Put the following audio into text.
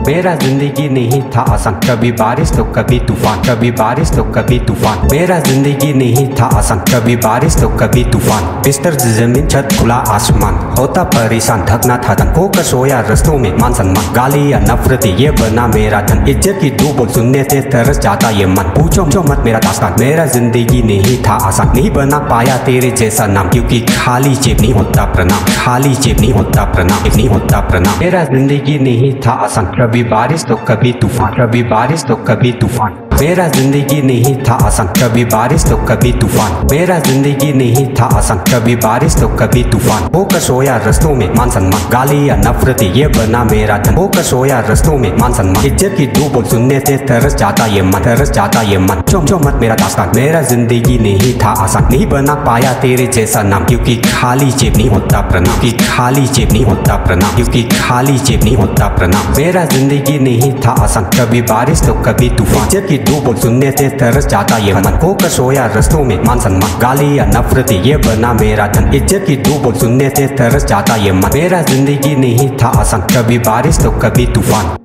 मेरा जिंदगी नहीं था आसान, कभी बारिश तो कभी तूफान, कभी बारिश तो कभी तूफान। मेरा जिंदगी नहीं था आसान, कभी बारिश तो कभी तूफान। बिस्तर जमीन छत खुला आसमान, होता परेशान थकना था धन, होकर सोया रस्तों में मान सम्मान। गाली या नफरत ये बना मेरा धन, इज्जत की दो बोल सुनने से तरस जाता ये मन। पूछो जो मत मेरा दास्तान, मेरा जिंदगी नहीं था आसान, नहीं बना पाया तेरे जैसा नाम। क्योंकि खाली जेब नहीं होता प्रणाम, खाली जेब नहीं होता प्रणाम, नहीं होता प्रणाम। मेरा जिंदगी नहीं था आसान, कभी बारिश तो कभी तूफान, कभी बारिश तो कभी तूफान। मेरा जिंदगी नहीं था आसान, कभी बारिश तो कभी तूफान। मेरा जिंदगी नहीं था आसान, कभी बारिश तो कभी तूफान। होकर सोया रस्तों में मान सम्मान, गाली या नफरत ये बना मेरा धन। होकर सोया रस्तों में मान सम्मान, इज्जत की दो बोल सुनने से तरस जाता ये मन, तरस जाता ये मन। जो मत मेरा दास्तान, मेरा जिंदगी नहीं था आसान, नहीं बना पाया तेरे जैसा नाम। क्योंकि खाली जेब नहीं होता प्रणाम, क्योंकि खाली जेब नहीं होता प्रणाम, क्योंकि खाली जेब नहीं होता प्रणाम। मेरा जिंदगी नहीं था आसान, कभी बारिश तो कभी तूफान। इज्जत की दो बोल सुनने से तरस जाता ये मन। होकर सोया रस्तों में मान सम्मान, गाली या नफरत ये बना मेरा धन। इज्जत की दो बोल सुनने से तरस जाता ये मन। मेरा जिंदगी नहीं था आसान, कभी बारिश तो कभी तूफान।